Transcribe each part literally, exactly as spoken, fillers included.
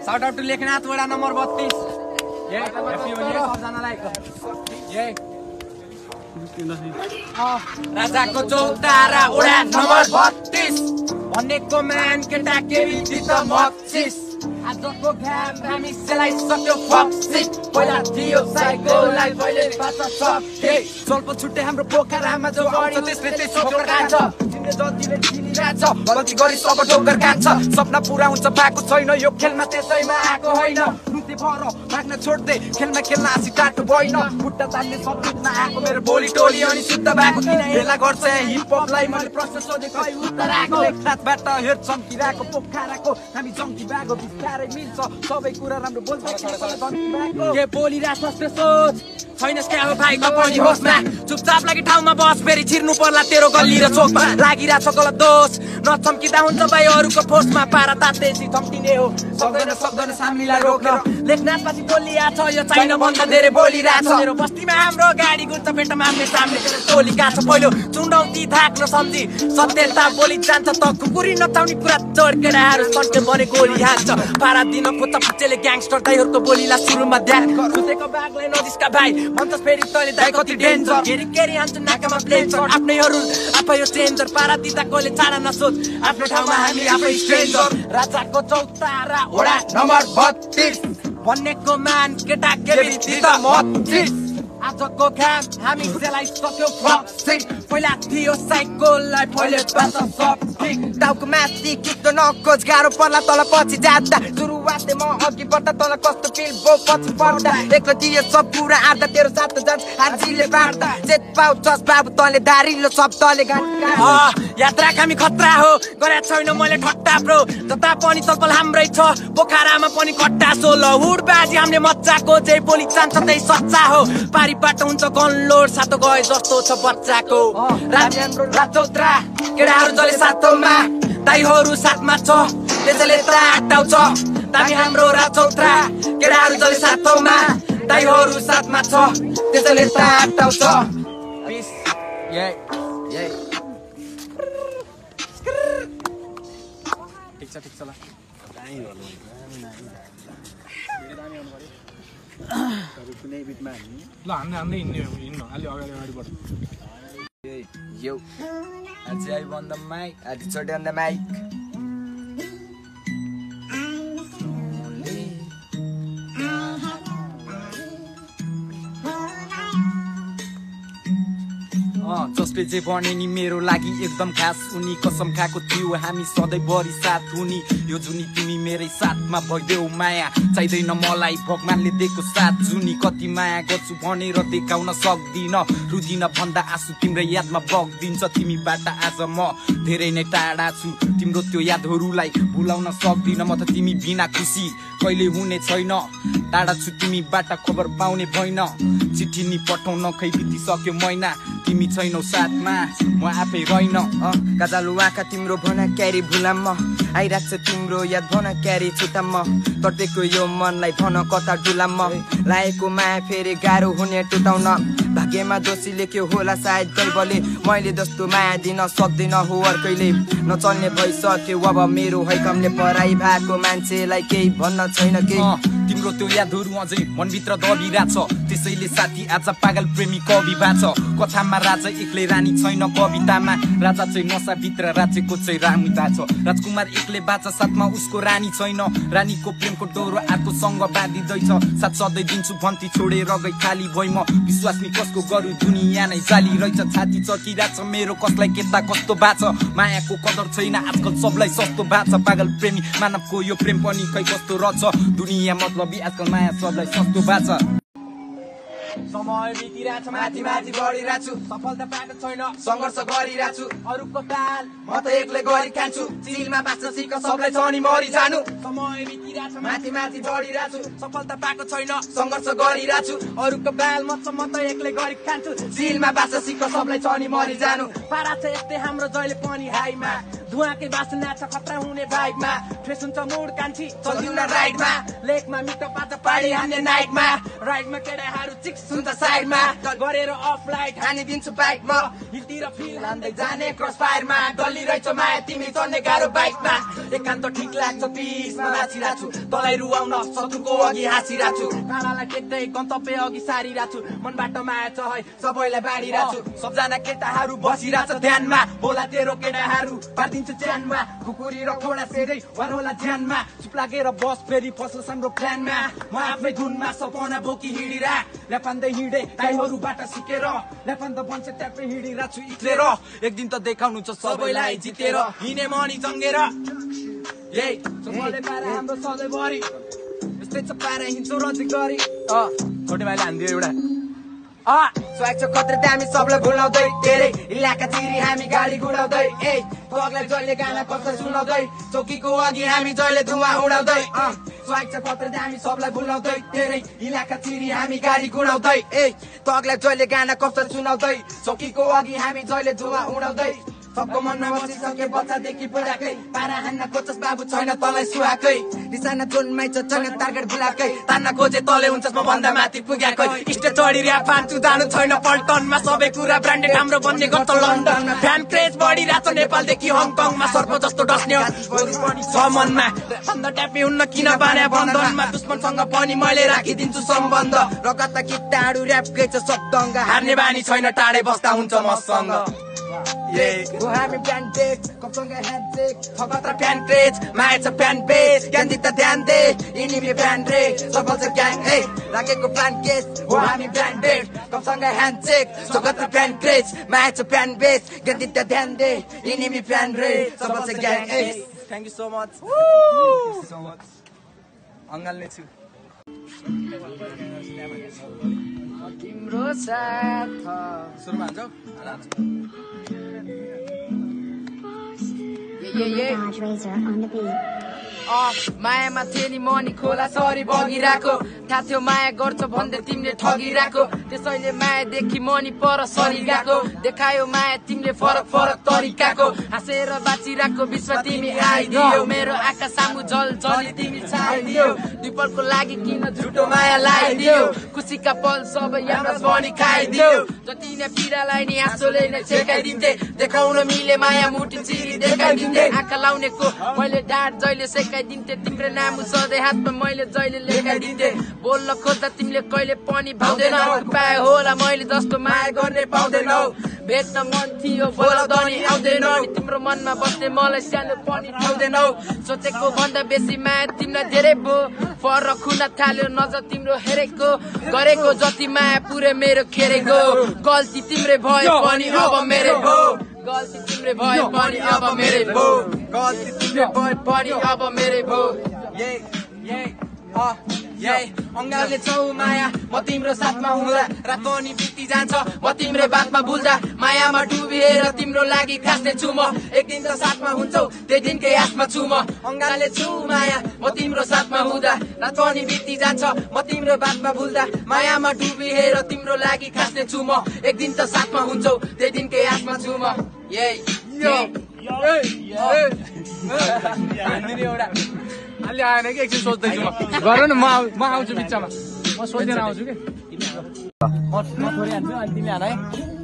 Shout out to Lekhnath वडा number बत्तीस. ये हैप्पी होली सबजनालाई. ये राजाको चौतारा वडा नम्बर बत्तीस भनेको मान केटा केही दित मक्सिस. आजको घाम हामी सेलाइसक्यो फक्सिस. पहिला थियो साइकोलाई पहिले बाचा सक्थे. स्वल्प छुट्टे हाम्रो पोखरामा जो बढी त्यसले त्यही सोकर कान्छ. तिमीले जतिले चिनिरहेछ गल्ती गरी सब ठोकर कान्छ. सपना पुरा हुन्छ पाएको छैन यो खेलमा त्यसैमा आएको होइन. रुते भर भाग्न छोड्दै खेलमा खेल्न आसी टाटो भएन. खुट्टा तान्ने सब्जेक्टमा आएको मेरो बोली टोली अनि शुद्ध भएको किन हेला गर्छ हिपहपलाई मैले प्रश्न सोधे खै उत्तर आएको. रातबाट हेर्छौँ किराको पोखराको हामी जङ्की बागो बिस्तारै मिल्छ सबै कुरा राम्रो बोल्छ. के बोलिरहेछ त्यो सोच छैनस् क्या हो भाइ कपडी होसमा. चुपचाप लागि ठाउँमा बस फेरि छिर्नु पर्ला तेरो गल्ली र चोकमा. लागिरहेछ गलत दोष नचम्किँदा हुन्छ भाइ अरूको फोर्समा. पारा तातेसी थम्किने हो सक्दैन सक्दैन सामीलाई रोक्न. लेखनाथपछि बोलिरहेछ यो छैन भन्दा धेरै बोलिरहेछ. मेरो बस्तीमा हाम्रो गाडी गुड्छ पेटमा आम्ने सामने टोली काछ. पहिलो चुन्डौती थाक्न सम्झी सत्यता बोली जान्छ त कुकुरी नचाउने कुरा जोड केटाहरू सन्के बने गोली हाल्छ. पारा दिन खोज्छ पिच्चेले ग्याङस्टर दाइहरूको बोलीलाई सुरुमा ध्यान. सुतेको बाघलाई नजिस्का भाइ भन्छस् फेरि तैँले दाइ कति डेन्जर. केरी केरी हान्छ नाकामा प्लेन्सर आफ्नैहरू आफै यो चेन्जर. पारा दिँदा कसले चाडा नसोच आफ्नो ठाउँमा हामी आफै स्ट्रेन्जर. राजाको चौतारा वडा नम्बर बत्तीस भनेको मान केटा केटी दिँद मत्तिस. आजको घाम हामी सेलाइसक्यो फक्सिस. पहिला थियो साइकललाई पहिले बाचा सक्थि. टाउको माथि किक्न नकोच गाह्रो पर्ला तल पछि जाँदा. सुरुवातले म अघि बढ्दा तल कस्तो फिल बो पछि पर्दा. एक्लो दिए सब कुरा आर्दा तेरो साथ जान्छ हाजिले बाड्दा. जेट पाउ चस बाबु तले धारिलो सब तले गाडी. यात्रा हामी खतरा हो गरेको छैन मैले ठट्टा ब्रो. जता पनि तलपल हाम्रै छ पोखरामा पनि कट्टा सोल. हुडबाजी हामीले मच्चाको जे बोली चाहन्छ त्यही सच्चा हो. पारिबाट हुन्छ गनलोड सातो गए जस्तो छ बच्चाको. राजेन्द्र राजौत्रा केटाहरू जले सातोमा दाइहरू साथमा छ त्यसैले ताटाउँछ. दामी हाम्रो राजौत्रा केटाहरू जले सातोमा दाइहरू साथमा छ त्यसैले ताटाउँछ. पिस ये ये ठिक छ ठिक छ ल. कुनै बिटमा ल हामीले हामीले हिँड्ने हिँड्नु अलि अगाडि अगाडि बढ्छ. यो आज आई वन द माइक आज चढ्यो अन द माइक. जसले जे भने नि मेरो लागि एकदम खास उनी कसम खाएको थियो हामी सधैँ बढी साथ हुने. यो जुनी तिमी मेरै साथमा भइदेऊ माया चाहिँदैन मलाई भगवानले दिएको साथ. जुनी कति माया गर्छु भनेर देखाउन सक्दिन. रुदिन भन्दा आँसु तिम्रै यादमा बग्दिन्छ. तिमीबाट आज म धेरै नै टाढा छु. तिम्रो त्यो यादहरूलाई भुलाउन सक्दिन. म त तिमी बिना खुसी कहिले हुने छैन. टाढा छु तिमीबाट खबर पाउने भएन. चिठी नि पठाउन खै बितिसक्यो महिना. तिमी छैनौ साथमा म आफै रहेन. गाजालु आँखा तिम्रो भन क्यारी भुलाम म. आइरहेको छ तिम्रो याद भन क्यारी छुट्टाम म. तर्टेको यो मनलाई भन कता डुलाम म. लागेको माया फेरि गाह्रो हुने टुटाउन. भाग्यमा दोषी लेख्यो होला सायद दैवले. मैले जस्तो माया दिन सक्दैन हो अर्कैले. नचल्ने भइसक्यो अब मेरो हैकमले. पढाइ भएको मान्छेलाई केही भन्न छैन केही. तिम्रो त्यो यादहरू अझै मनभित्र दबिरहेछ. त्यसैले साथी आज पागल प्रेमी कवि बाछ. कथामा राजा एक्लै रानी छैन कवितामा. राजा चाहिँ नसाभित्र राज्यको चाहिँ रामिता छ. राजकुमार एक्लै बाचा साथमा उसको रानी छैन. रानीको प्रेमको डोरो अर्कोसँग बाँधिँदैछ. साथ सधैँ दिन्छु भन्ती छोडेर गई खाली भइ म. विश्वास नि कसको गरौँ दुनियाँ नै जाली रहेछ. छाती चकिरहेछ मेरो कसलाई केता कस्तो बाछ. मायाको कदर छैन आजकल सबलाई सस्तो बाछ. पागल प्रेमी मानवको यो प्रेम पनि खै कस्तो रहेछ. दुनियाँ मतलबी आजकल माया सबलाई सस्तो बाछ. समय बितिरहेछ माथि माथि बढिरहेको छु. सफलता पाएको छैन सङ्घर्ष गरिरहेको छु. अरूको ताल म त एक्लै गरी खान्छु. चिलमा बाँच्न सिक सबलाई छ नि मरि जानु. समय बितिरहेछ माथि माथि बढिरहेको छु. सफलता पाएको छैन सङ्घर्ष गरिरहेको छु. अरूको बाल म म त एक्लै गरी खान्छु. चिलमा बाँच्न सिक सबलाई छ नि मरि जानु. पारा छ यस्तै हाम्रो जहिले पनि हाइमा. धुवाकै बासना छ खतरा हुने भाइबमा फ्रेस हुन्छ मुड कान्छी चल्दिउँ न राइडमा लेकमा मिठो पाचा पाडी हान्ने नाइटमा राइडमा केटाहरू चिक्स हुन्छ साइडमा गरेर अफ लाइट हानिदिन्छु बाइक म हिलतिर फिल हान्दै जाने क्रस फायरमा डल्ली रहेछ माया तिमी चढ्ने गाह्रो बाइकमा एकान्त ठिक लाग्छ पिसमा नाचिरहेको छु तँलाई रुवाउन शत्रुको अघि हाँसिरहेको छु काँडालाई टेक्दै गन्तव्य अघि सारिरहेको छु मनबाट माया छ है सबैलाई बाँडिरहेको छु सबजना केटाहरू बसिरहेछ ध्यानमा बोला तेरो केटाहरू पारिदिन्छु च्यानमा खुकुरी र खोडा सेरै वार होला ज्यानमा चुप लागेर बस फेरि फसोस् हाम्रो प्लानमा म आफ्नै धुनमा सपना बोकी हिँडिरा ल्यापान्दै हिँडे टाइमहरूबाट सिकेर ल्यापान्त बन्छ ट्यापै हिँडिरहेको छु इक्लेर एक दिन त देखाउनु छ सबैलाई जितेर हिँडे मनी चङ्गेर यही सबैले पारा हाम्रो सधैँभरि यस्तै छ पारा हिँड्छौ रजी गरी अँ छोटे भाइले हानिदियो एउटा स्वाग छ कत्रो दामी सबलाई भुलाउँदै धेरै इलाका चिरी हामी गाडी गुडाउँदै ए पगलाई जहिले गाना कस्तो सुनाउँदै चौकीको अघि हामी जहिले धुवा उडाउँदै स्वाग छ कत्रो दामी सबलाई भुलाउँदै धेरै इलाका चिरी हामी गाडी गुडाउँदै ए तगलाई जहिले गाना कस्तो सुनाउँदै चौकीको अघि हामी जहिले धुवा उडाउँदै सबको मनमा बसिसके बच्चादेखि बुढाकै पारा हान्न खोजस् बाबु छैन तँलाई सुहाकै निशाना जोनमै छ छैन टार्गेट बुलाकै तान्न खोजे तले हुन्छस् म भन्दा माथि पुग्याकै स्टेज चढी र्याप फान्छु जानु छैन पल्टनमा सबै कुरा ब्रान्डेड हाम्रो बन्ने गर्छ लन्डनमा फ्यान क्रेज बढिरहेछ नेपालदेखि हङकङमा सर्प जस्तो डस्ने छ मनमा बन्द ट्यापी हुन्न किन बारे बन्धनमा दुश्मनसँग पनि मैले राखिदिन्छु सम्बन्ध रगत किट्टाहरू र्यापकै छ शब्दङ्ग हार्ने बानी छैन टाढै बस्दा हुन्छ मसँग Yeah, हामी ब्यान्डेड कपसँग ह्यान्डसेक खगत्र फ्यान क्रेज माया छ फ्यान बेस ज्ञान दिँदा ध्यान दे इनिमी ब्यान्ड रे सफल छ ग्याङ ए राखेको प्लान केस हो हामी ब्यान्डेड कपसँग ह्यान्डसेक खगत्र फ्यान क्रेज माया छ फ्यान बेस ज्ञान दिँदा ध्यान दे इनिमी ब्यान्ड रे सफल छ ग्याङ ए thank you so much so much अङ्गाल्ने छु तिम्रो साथ सुरुमा हान्छौ मायामा थिए नि मनी खोला सरी बगिरहेको थाहा थियो माया गर्छ भन्दै तिमीले ठगिरहेको त्यसैले मायादेखि मनी पर सरी गएको देखायो माया तिमीले फरक फरक तरिकाको हाँसेर बाँचिरहेको विश्व तिमी आइदियो मेरो आँखा सामु जल जली तिमी छाइदियो दुई पलको लागि किन झुटो माया लगाइदियो खुसीका पल सबै यामराज बनी खाइदियो जति नै पीडालाई नि आँसुले नै छेकाइदिन्थे देखाउन मिले माया मुठी चिरी देखाइदिन्थे आँखा लाउनेको मैले डाँट जहिले सेकाइदिन्थे तिम्रो नाम सधैँ हातमा मैले जहिले लेखाइदिन्थे बोल्न खोज्दा तिमीले कहिले पनि भाउँदैनौ पाए होला मैले जस्तो माया गर्ने पाउँदैनौ भेट्न मन थियो बोलाउँदै आउँदैनौ तिम्रो मनमा बस्ने मलाई सानो पनि ठाउँदैनौ सोचेको भन्दा बेसी माया तिमीलाई धेरै भो फरक हुन थाल्यो नजर तिम्रो हेरेको गरेको जति माया पुरै मेरो खेरेको गल्ती तिम्रै भयो पनि अब मेरै भो गल्ती तिम्रै भयो पनि अब मेरै भो गल्ती तिम्रै भयो पनि अब मेरै भो ये ये अ ये अङ्गाले छौ माया म तिम्रो साथमा हुँदा रात पनि बिति जान्छ म तिम्रै बातमा भुल्दा मायामा डुबेर तिम्रो लागि खास्ने छु म एक दिन त साथमा हुन्छौ त्यही दिनकै आसमा छु म अङ्गाले छु माया म तिम्रो साथमा हुँदा रात पनि बिति जान्छ म तिम्रो बातमा भुल्दा मायामा डुबेर तिम्रो लागि खास्ने छु म एक दिन त साथमा हुन्छौ त्यही दिनकै आसमा छु म ये यो एउटा अलि आएन कि एकछिन सोच्दैछु म गर न म म आउँछु बिचमा म सोचेर आउँछु कि म थोरै हान्छु अनि तिमी हान है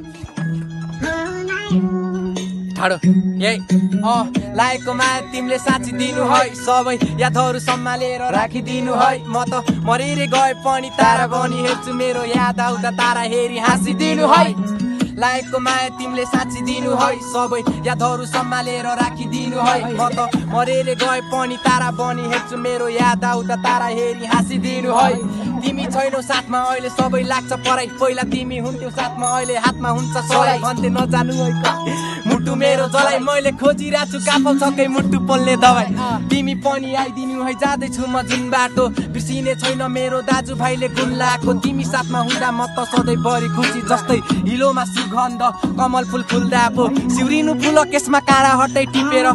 ठाडो यही अँ लागेको माया तिमीले साँच्ची दिनु है सबै यादहरू सम्हालेर राखिदिनु है म त मरेर गए पनि तारा बनी हेर्छु मेरो याद आउँदा तारा हेरी हाँसिदिनु है लागेको माया तिमीले साँच्ची दिनु है सबै यादहरू सम्हालेर राखिदिनु है म त मरेर गए पनि तारा बनी हेर्छु मेरो याद आउँदा तारा हेरी हाँसिदिनु है तिमी छैनौ साथमा अहिले सबै लाग्छ पराई पहिला तिमी हुन्थ्यौ साथमा अहिले हातमा हुन्छ सलाई भन्थे नजानु है मुटु मेरो जलाई मैले खोजिरहेको छु कापल छकै मुटु पोल्ने दबाई तिमी पनि आइदिनु है जाँदैछु म जुन बाटो बिर्सिने छैन मेरो दाजुभाइले गुण लाएको तिमी साथमा हुँदा म त सधैँ भरि खुसी जस्तै हिलोमा सुगन्ध कमल फुल फुल्दा पो सिउरिनु फुल केसमा काँडा हट्दै टिपेर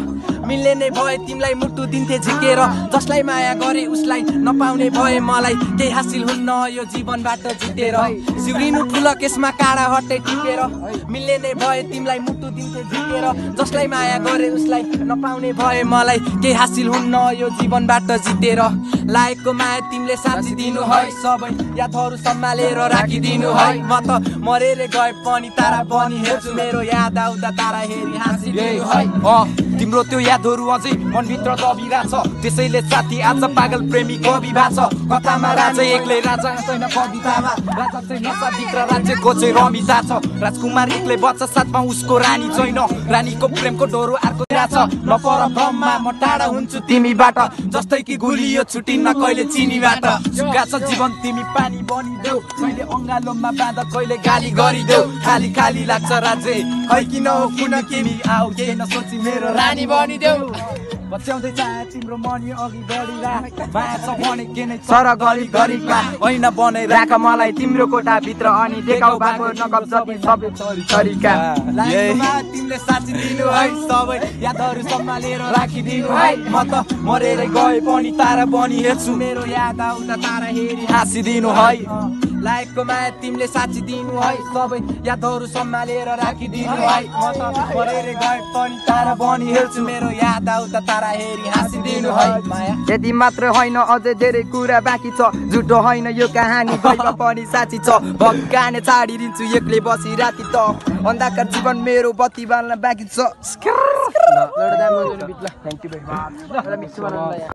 मिल्ने नै भए तिमीलाई मुटु दिन्थे झिकेर जसलाई माया गरे उसलाई नपाउने भए मलाई केही हासिल हुन्न यो जीवनबाट जितेर सिउरिनु ठुलो केसमा काँडा हट्दै टिपेर मिल्ने नै भए तिमीलाई मुटु दिन्थे झिकेर जसलाई माया गरे उसलाई नपाउने भए मलाई केही हासिल हुन्न यो जीवनबाट जितेर लायकको माया तिमीले साँच्ची दिनु है सबै यादहरू सम्हालेर राखिदिनु है म त मरेर गए पनि तारा बनी हेर्छु मेरो याद आउँदा तारा हेरी हाँसिदिनु है तिम्रो त्यो यादहरू अझै मनभित्र दबिरहेछ त्यसैले साथी आज पागल प्रेमी कवि भएको छ कथामा राजा एक्लै राजा छैन कवितामा राजा चाहिँ नसाभित्र राज्यको चाहिँ रमिता छ राजकुमार एक्लै बच्चा साथमा उसको रानी छैन रानीको प्रेमको डोरो अर्को छ नपर भ्रममा म टाढा हुन्छु तिमीबाट जस्तै कि गुलियो छुटिन्न कहिले चिनीबाट सुक्खा छ जीवन तिमी पानी बनिदेऊ कहिले अङ्गालोमा बाँध कहिले गाली गरिदेऊ खाली खाली लाग्छ राज्य खै किन हो किन तिमी आऊ केही नसोची मेरो रानी बनिदेऊ बच्याउँदै चाहे तिम्रो मनी अघि बढिरा माया छ भने के नै सर गरी गरीमा होइन बनाइ राख मलाई तिम्रो कोठाभित्र अनि देखाउ भएको नगब जति सबै तरिका तिमीले साँच्ची दिनु है सबै यादहरू सम्हालेर राखिदिनु है म त मरेर गए पनि तारा बनी हेर्छु मेरो याद आउँदा तारा हेरी हाँसिदिनु है लायकको माया तिमीले साँच्ची दिनु है सबै यादहरू सम्हालेर राखिदिनु है म त मरेर गए पनि तारा बनी हेर्छु मेरो याद आउँदा तारा हेरी हाँसिदिनु है माया यति मात्र होइन अझै धेरै कुरा बाँकी छ झुटो होइन यो कहानी गइमा पनि साँच्ची छ भक्काने छाडिदिन्छु एक्लै बसी राति त अन्धकार जीवन मेरो बत्ती बाल्न बाँकी छ